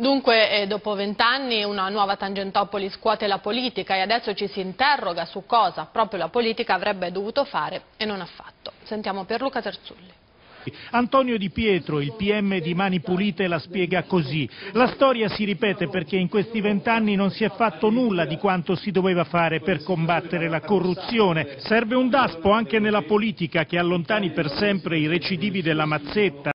Dunque, dopo 20 anni una nuova Tangentopoli scuote la politica e adesso ci si interroga su cosa proprio la politica avrebbe dovuto fare e non ha fatto. Sentiamo Pierluca Terzulli. Antonio Di Pietro, il PM di Mani Pulite, la spiega così. La storia si ripete perché in questi 20 anni non si è fatto nulla di quanto si doveva fare per combattere la corruzione. Serve un daspo anche nella politica che allontani per sempre i recidivi della mazzetta.